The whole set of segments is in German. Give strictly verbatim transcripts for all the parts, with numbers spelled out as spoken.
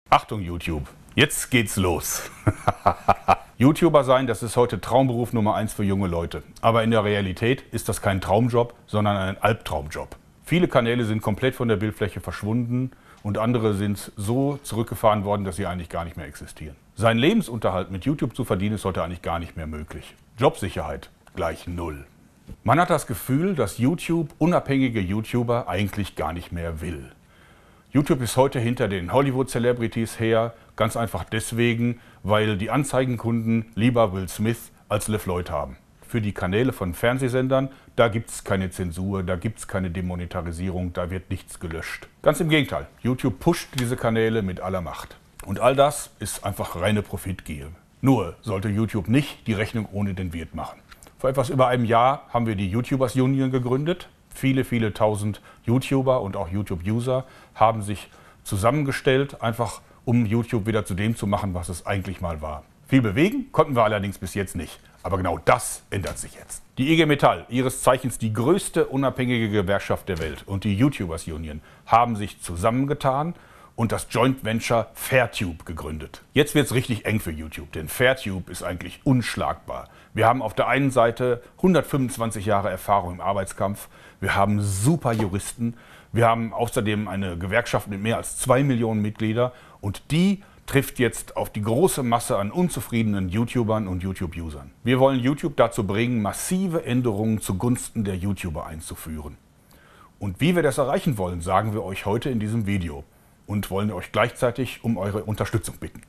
Achtung YouTube, jetzt geht's los. YouTuber sein, das ist heute Traumberuf Nummer eins für junge Leute. Aber in der Realität ist das kein Traumjob, sondern ein Albtraumjob. Viele Kanäle sind komplett von der Bildfläche verschwunden und andere sind so zurückgefahren worden, dass sie eigentlich gar nicht mehr existieren. Seinen Lebensunterhalt mit YouTube zu verdienen, ist heute eigentlich gar nicht mehr möglich. Jobsicherheit gleich null. Man hat das Gefühl, dass YouTube unabhängige YouTuber eigentlich gar nicht mehr will. YouTube ist heute hinter den Hollywood-Celebrities her, ganz einfach deswegen, weil die Anzeigenkunden lieber Will Smith als LeFloid haben. Für die Kanäle von Fernsehsendern, da gibt es keine Zensur, da gibt es keine Demonetarisierung, da wird nichts gelöscht. Ganz im Gegenteil, YouTube pusht diese Kanäle mit aller Macht. Und all das ist einfach reine Profitgier. Nur sollte YouTube nicht die Rechnung ohne den Wirt machen. Vor etwas über einem Jahr haben wir die YouTubers Union gegründet. Viele, viele tausend YouTuber und auch YouTube-User haben sich zusammengestellt, einfach um YouTube wieder zu dem zu machen, was es eigentlich mal war. Viel bewegen konnten wir allerdings bis jetzt nicht. Aber genau das ändert sich jetzt. Die I G Metall, ihres Zeichens die größte unabhängige Gewerkschaft der Welt, und die YouTubers Union haben sich zusammengetan und das Joint Venture Fairtube gegründet. Jetzt wird es richtig eng für YouTube, denn Fairtube ist eigentlich unschlagbar. Wir haben auf der einen Seite hundertfünfundzwanzig Jahre Erfahrung im Arbeitskampf, wir haben super Juristen, wir haben außerdem eine Gewerkschaft mit mehr als zwei Millionen Mitgliedern, und die trifft jetzt auf die große Masse an unzufriedenen YouTubern und YouTube-Usern. Wir wollen YouTube dazu bringen, massive Änderungen zugunsten der YouTuber einzuführen. Und wie wir das erreichen wollen, sagen wir euch heute in diesem Video und wollen euch gleichzeitig um eure Unterstützung bitten.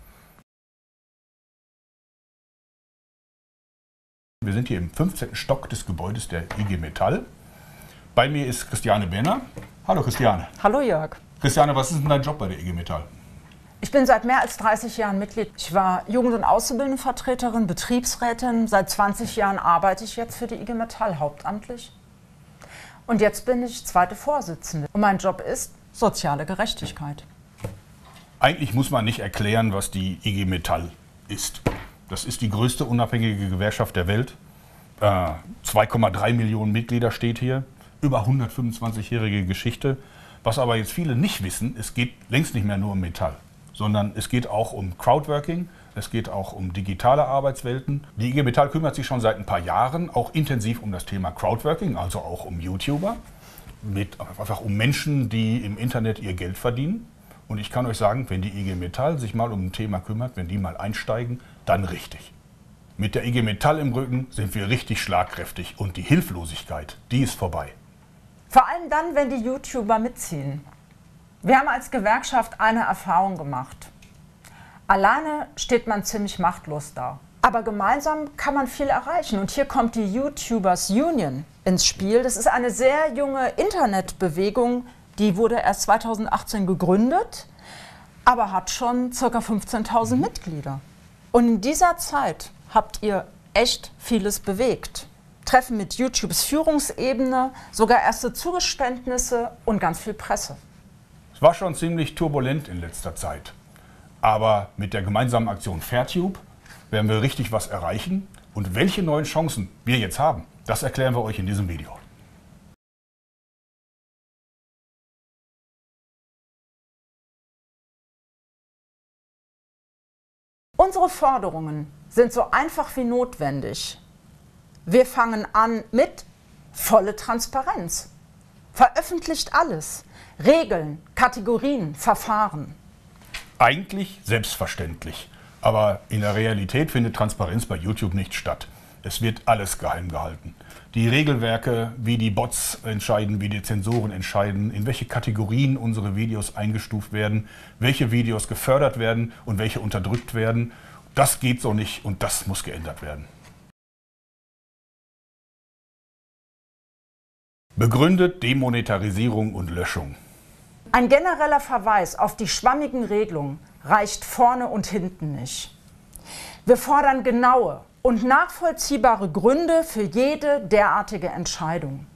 Wir sind hier im fünfzehnten Stock des Gebäudes der I G Metall. Bei mir ist Christiane Benner. Hallo Christiane. Hallo Jörg. Christiane, was ist denn dein Job bei der I G Metall? Ich bin seit mehr als dreißig Jahren Mitglied. Ich war Jugend- und Auszubildendenvertreterin, Betriebsrätin. Seit zwanzig Jahren arbeite ich jetzt für die I G Metall hauptamtlich. Und jetzt bin ich zweite Vorsitzende. Und mein Job ist soziale Gerechtigkeit. Eigentlich muss man nicht erklären, was die I G Metall ist. Das ist die größte unabhängige Gewerkschaft der Welt. Äh, zwei Komma drei Millionen Mitglieder steht hier. Über hundertfünfundzwanzigjährige Geschichte. Was aber jetzt viele nicht wissen, es geht längst nicht mehr nur um Metall, sondern es geht auch um Crowdworking, es geht auch um digitale Arbeitswelten. Die I G Metall kümmert sich schon seit ein paar Jahren auch intensiv um das Thema Crowdworking, also auch um YouTuber, mit, einfach um Menschen, die im Internet ihr Geld verdienen. Und ich kann euch sagen, wenn die I G Metall sich mal um ein Thema kümmert, wenn die mal einsteigen, dann richtig. Mit der I G Metall im Rücken sind wir richtig schlagkräftig und die Hilflosigkeit, die ist vorbei. Vor allem dann, wenn die YouTuber mitziehen. Wir haben als Gewerkschaft eine Erfahrung gemacht. Alleine steht man ziemlich machtlos da. Aber gemeinsam kann man viel erreichen. Und hier kommt die YouTubers Union ins Spiel. Das ist eine sehr junge Internetbewegung, die wurde erst zweitausendachtzehn gegründet, aber hat schon ca. fünfzehntausend Mitglieder. Und in dieser Zeit habt ihr echt vieles bewegt. Treffen mit YouTubes Führungsebene, sogar erste Zugeständnisse und ganz viel Presse. Es war schon ziemlich turbulent in letzter Zeit. Aber mit der gemeinsamen Aktion Fairtube werden wir richtig was erreichen. Und welche neuen Chancen wir jetzt haben, das erklären wir euch in diesem Video. Unsere Forderungen sind so einfach wie notwendig. Wir fangen an mit volle Transparenz. Veröffentlicht alles. Regeln, Kategorien, Verfahren. Eigentlich selbstverständlich. Aber in der Realität findet Transparenz bei YouTube nicht statt. Es wird alles geheim gehalten. Die Regelwerke, wie die Bots entscheiden, wie die Zensoren entscheiden, in welche Kategorien unsere Videos eingestuft werden, welche Videos gefördert werden und welche unterdrückt werden, das geht so nicht und das muss geändert werden. Begründet Demonetarisierung und Löschung. Ein genereller Verweis auf die schwammigen Regelungen reicht vorne und hinten nicht. Wir fordern genaue und nachvollziehbare Gründe für jede derartige Entscheidung.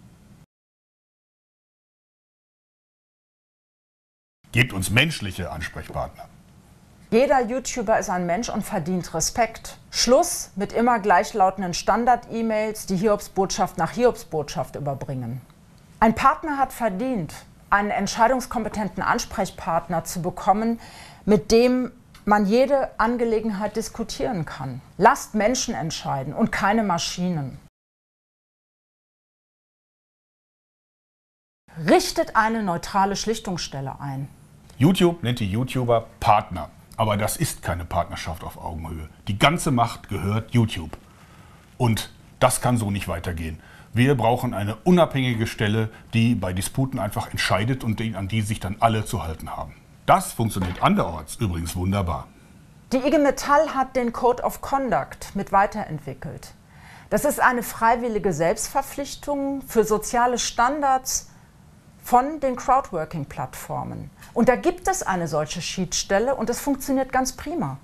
Gebt uns menschliche Ansprechpartner. Jeder YouTuber ist ein Mensch und verdient Respekt. Schluss mit immer gleichlautenden Standard-E-Mails, die Hiobsbotschaft nach Hiobsbotschaft überbringen. Ein Partner hat verdient einen entscheidungskompetenten Ansprechpartner zu bekommen, mit dem man jede Angelegenheit diskutieren kann. Lasst Menschen entscheiden und keine Maschinen. Richtet eine neutrale Schlichtungsstelle ein. YouTube nennt die YouTuber Partner. Aber das ist keine Partnerschaft auf Augenhöhe. Die ganze Macht gehört YouTube. Und das kann so nicht weitergehen. Wir brauchen eine unabhängige Stelle, die bei Disputen einfach entscheidet und an die sich dann alle zu halten haben. Das funktioniert anderorts übrigens wunderbar. Die I G Metall hat den Code of Conduct mit weiterentwickelt. Das ist eine freiwillige Selbstverpflichtung für soziale Standards von den Crowdworking-Plattformen. Und da gibt es eine solche Schiedsstelle und es funktioniert ganz prima.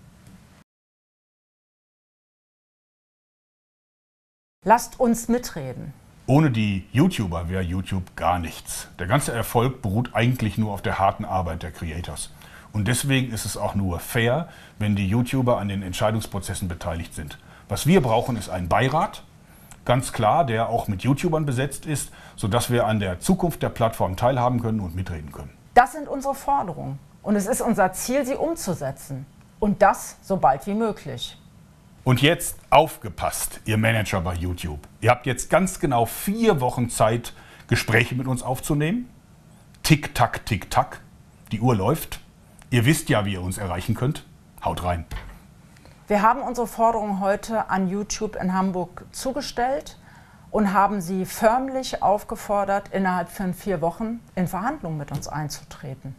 Lasst uns mitreden. Ohne die YouTuber wäre YouTube gar nichts. Der ganze Erfolg beruht eigentlich nur auf der harten Arbeit der Creators. Und deswegen ist es auch nur fair, wenn die YouTuber an den Entscheidungsprozessen beteiligt sind. Was wir brauchen, ist ein Beirat, ganz klar, der auch mit YouTubern besetzt ist, sodass wir an der Zukunft der Plattform teilhaben können und mitreden können. Das sind unsere Forderungen. Und es ist unser Ziel, sie umzusetzen. Und das so bald wie möglich. Und jetzt aufgepasst, ihr Manager bei YouTube. Ihr habt jetzt ganz genau vier Wochen Zeit, Gespräche mit uns aufzunehmen. Tick, tack, tick, tack. Die Uhr läuft. Ihr wisst ja, wie ihr uns erreichen könnt. Haut rein. Wir haben unsere Forderungen heute an YouTube in Hamburg zugestellt und haben sie förmlich aufgefordert, innerhalb von vier Wochen in Verhandlungen mit uns einzutreten.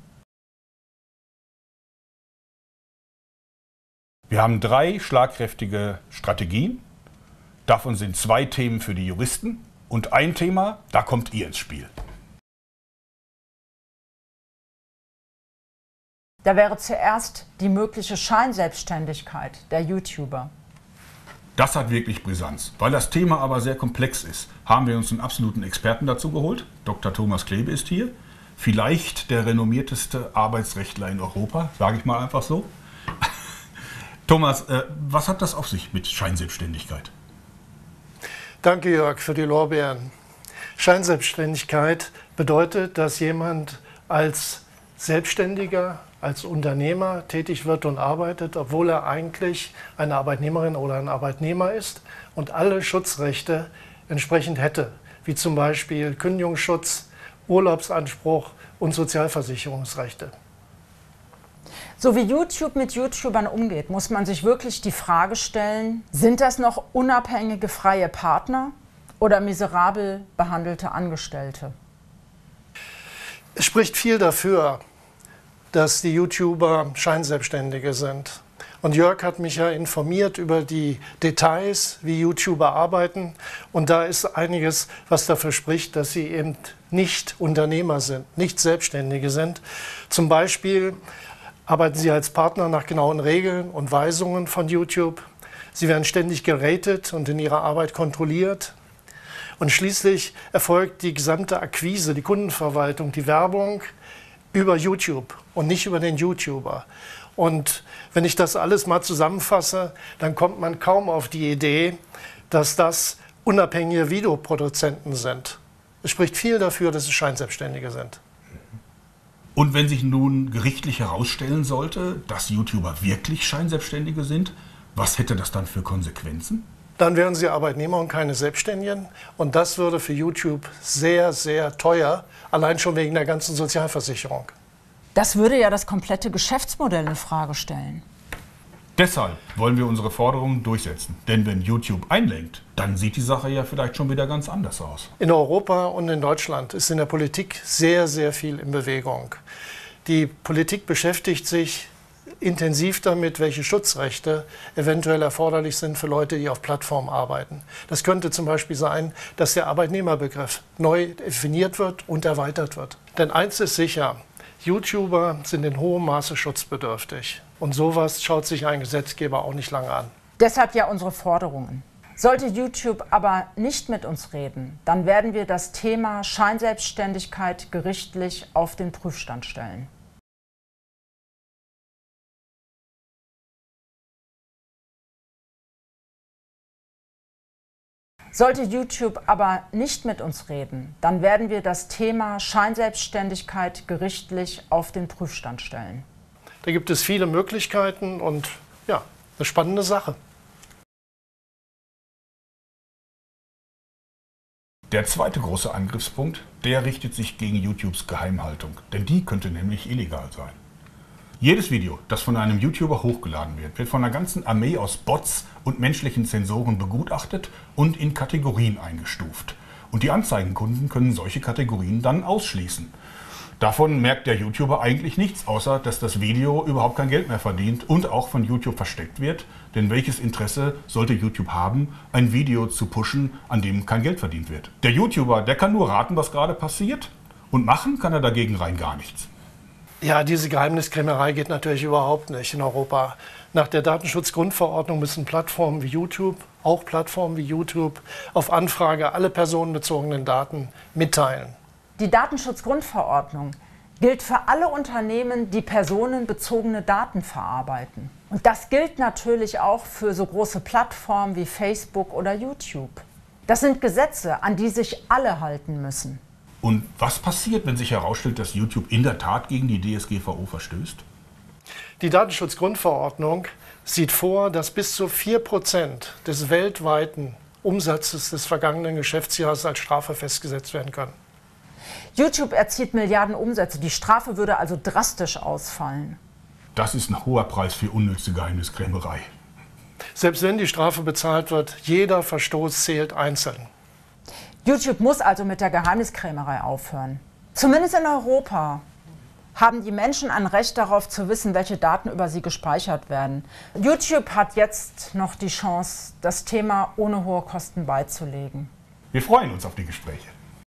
Wir haben drei schlagkräftige Strategien. Davon sind zwei Themen für die Juristen und ein Thema, da kommt ihr ins Spiel. Da wäre zuerst die mögliche Scheinselbstständigkeit der YouTuber. Das hat wirklich Brisanz. Weil das Thema aber sehr komplex ist, haben wir uns einen absoluten Experten dazu geholt. Doktor Thomas Klebe ist hier. Vielleicht der renommierteste Arbeitsrechtler in Europa, sage ich mal einfach so. Thomas, äh, was hat das auf sich mit Scheinselbstständigkeit? Danke, Jörg, für die Lorbeeren. Scheinselbstständigkeit bedeutet, dass jemand als Selbstständiger, als Unternehmer tätig wird und arbeitet, obwohl er eigentlich eine Arbeitnehmerin oder ein Arbeitnehmer ist und alle Schutzrechte entsprechend hätte, wie zum Beispiel Kündigungsschutz, Urlaubsanspruch und Sozialversicherungsrechte. So wie YouTube mit YouTubern umgeht, muss man sich wirklich die Frage stellen, sind das noch unabhängige freie Partner oder miserabel behandelte Angestellte? Es spricht viel dafür, dass die YouTuber Scheinselbstständige sind. Und Jörg hat mich ja informiert über die Details, wie YouTuber arbeiten. Und da ist einiges, was dafür spricht, dass sie eben nicht Unternehmer sind, nicht Selbstständige sind. Zum Beispiel arbeiten sie als Partner nach genauen Regeln und Weisungen von YouTube. Sie werden ständig geratet und in ihrer Arbeit kontrolliert. Und schließlich erfolgt die gesamte Akquise, die Kundenverwaltung, die Werbung über YouTube und nicht über den YouTuber. Und wenn ich das alles mal zusammenfasse, dann kommt man kaum auf die Idee, dass das unabhängige Videoproduzenten sind. Es spricht viel dafür, dass es Scheinselbstständige sind. Und wenn sich nun gerichtlich herausstellen sollte, dass YouTuber wirklich Scheinselbstständige sind, was hätte das dann für Konsequenzen? Dann wären sie Arbeitnehmer und keine Selbstständigen. Und das würde für YouTube sehr, sehr teuer, allein schon wegen der ganzen Sozialversicherung. Das würde ja das komplette Geschäftsmodell in Frage stellen. Deshalb wollen wir unsere Forderungen durchsetzen. Denn wenn YouTube einlenkt, dann sieht die Sache ja vielleicht schon wieder ganz anders aus. In Europa und in Deutschland ist in der Politik sehr, sehr viel in Bewegung. Die Politik beschäftigt sich intensiv damit, welche Schutzrechte eventuell erforderlich sind für Leute, die auf Plattformen arbeiten. Das könnte zum Beispiel sein, dass der Arbeitnehmerbegriff neu definiert wird und erweitert wird. Denn eins ist sicher, YouTuber sind in hohem Maße schutzbedürftig. Und sowas schaut sich ein Gesetzgeber auch nicht lange an. Deshalb ja unsere Forderungen. Sollte YouTube aber nicht mit uns reden, dann werden wir das Thema Scheinselbstständigkeit gerichtlich auf den Prüfstand stellen. Sollte YouTube aber nicht mit uns reden, dann werden wir das Thema Scheinselbstständigkeit gerichtlich auf den Prüfstand stellen. Da gibt es viele Möglichkeiten und ja, eine spannende Sache. Der zweite große Angriffspunkt, der richtet sich gegen YouTubes Geheimhaltung, denn die könnte nämlich illegal sein. Jedes Video, das von einem YouTuber hochgeladen wird, wird von einer ganzen Armee aus Bots und menschlichen Sensoren begutachtet und in Kategorien eingestuft. Und die Anzeigenkunden können solche Kategorien dann ausschließen. Davon merkt der YouTuber eigentlich nichts, außer dass das Video überhaupt kein Geld mehr verdient und auch von YouTube versteckt wird. Denn welches Interesse sollte YouTube haben, ein Video zu pushen, an dem kein Geld verdient wird? Der YouTuber, der kann nur raten, was gerade passiert, und machen kann er dagegen rein gar nichts. Ja, diese Geheimniskrämerei geht natürlich überhaupt nicht in Europa. Nach der Datenschutzgrundverordnung müssen Plattformen wie YouTube, auch Plattformen wie YouTube, auf Anfrage alle personenbezogenen Daten mitteilen. Die Datenschutzgrundverordnung gilt für alle Unternehmen, die personenbezogene Daten verarbeiten. Und das gilt natürlich auch für so große Plattformen wie Facebook oder YouTube. Das sind Gesetze, an die sich alle halten müssen. Und was passiert, wenn sich herausstellt, dass YouTube in der Tat gegen die D S G V O verstößt? Die Datenschutzgrundverordnung sieht vor, dass bis zu vier Prozent des weltweiten Umsatzes des vergangenen Geschäftsjahres als Strafe festgesetzt werden können. YouTube erzielt Milliarden Umsätze. Die Strafe würde also drastisch ausfallen. Das ist ein hoher Preis für unnütze Geheimniskrämerei. Selbst wenn die Strafe bezahlt wird, jeder Verstoß zählt einzeln. YouTube muss also mit der Geheimniskrämerei aufhören. Zumindest in Europa haben die Menschen ein Recht darauf zu wissen, welche Daten über sie gespeichert werden. YouTube hat jetzt noch die Chance, das Thema ohne hohe Kosten beizulegen. Wir freuen uns auf die Gespräche.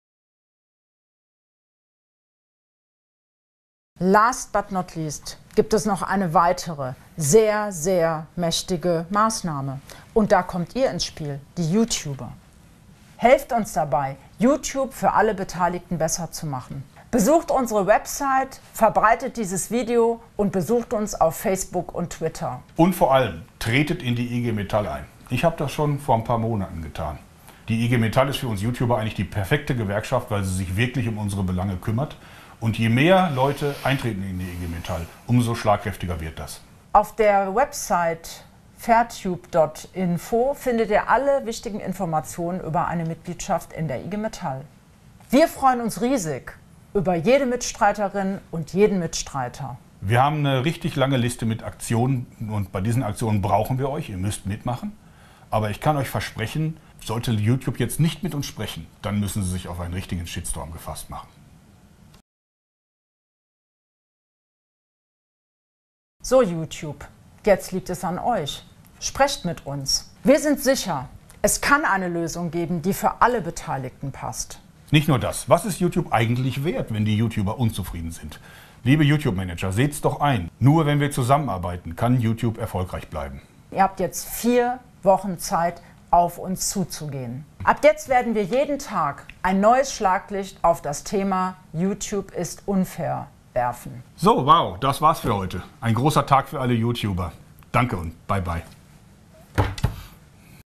Last but not least gibt es noch eine weitere, sehr, sehr mächtige Maßnahme. Und da kommt ihr ins Spiel, die YouTuber. Helft uns dabei, YouTube für alle Beteiligten besser zu machen. Besucht unsere Website, verbreitet dieses Video und besucht uns auf Facebook und Twitter. Und vor allem, tretet in die I G Metall ein. Ich habe das schon vor ein paar Monaten getan. Die I G Metall ist für uns YouTuber eigentlich die perfekte Gewerkschaft, weil sie sich wirklich um unsere Belange kümmert. Und je mehr Leute eintreten in die I G Metall, umso schlagkräftiger wird das. Auf der Website fairtube punkt info findet ihr alle wichtigen Informationen über eine Mitgliedschaft in der I G Metall. Wir freuen uns riesig über jede Mitstreiterin und jeden Mitstreiter. Wir haben eine richtig lange Liste mit Aktionen und bei diesen Aktionen brauchen wir euch, ihr müsst mitmachen. Aber ich kann euch versprechen, sollte YouTube jetzt nicht mit uns sprechen, dann müssen sie sich auf einen richtigen Shitstorm gefasst machen. So YouTube, jetzt liegt es an euch. Sprecht mit uns. Wir sind sicher, es kann eine Lösung geben, die für alle Beteiligten passt. Nicht nur das, was ist YouTube eigentlich wert, wenn die YouTuber unzufrieden sind? Liebe YouTube-Manager, seht's doch ein. Nur wenn wir zusammenarbeiten, kann YouTube erfolgreich bleiben. Ihr habt jetzt vier Wochen Zeit, auf uns zuzugehen. Ab jetzt werden wir jeden Tag ein neues Schlaglicht auf das Thema YouTube ist unfair werfen. So, wow, das war's für heute. Ein großer Tag für alle YouTuber. Danke und bye bye.